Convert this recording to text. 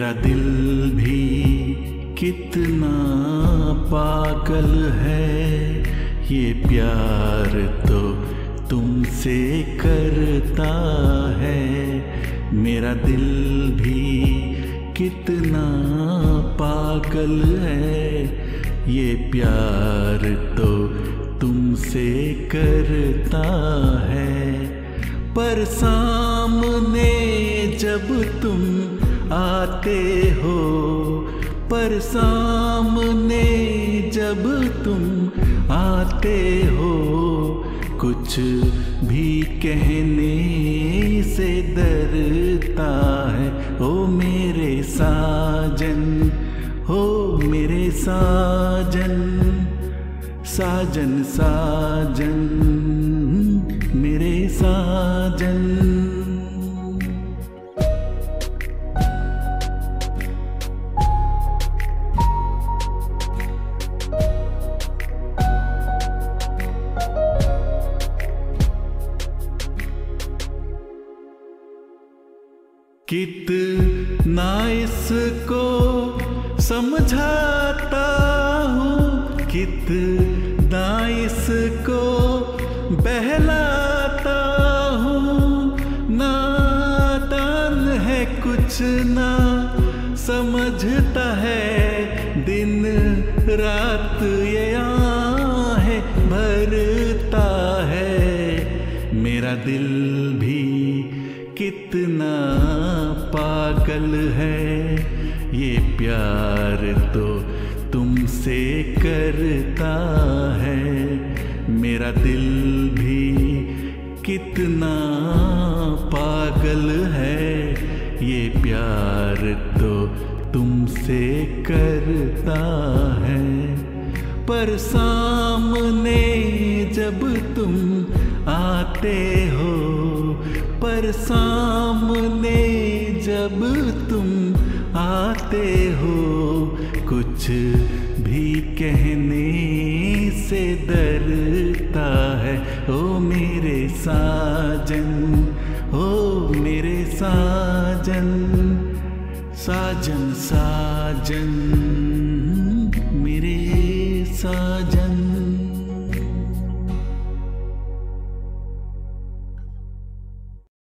मेरा दिल भी कितना पागल है, ये प्यार तो तुमसे करता है। मेरा दिल भी कितना पागल है, ये प्यार तो तुमसे करता है। पर सामने जब तुम आते हो, पर सामने जब तुम आते हो, कुछ भी कहने से डरता है। ओ मेरे साजन, हो मेरे साजन, साजन साजन, मेरे साजन। कितना इसको समझाता हूँ, कितना इसको बहलाता हूँ। नादान है कुछ ना समझता है, दिन रात ये आहें भरता है। मेरा दिल भी कितना पागल है, ये प्यार तो तुमसे करता है। मेरा दिल भी कितना पागल है, ये प्यार तो तुमसे करता है। पर सामने जब तुम आते हो, पर सामने जब तुम आते हो, कुछ भी कहने से डरता है। ओ मेरे साजन, ओ मेरे साजन, साजन साजन, मेरे साजन।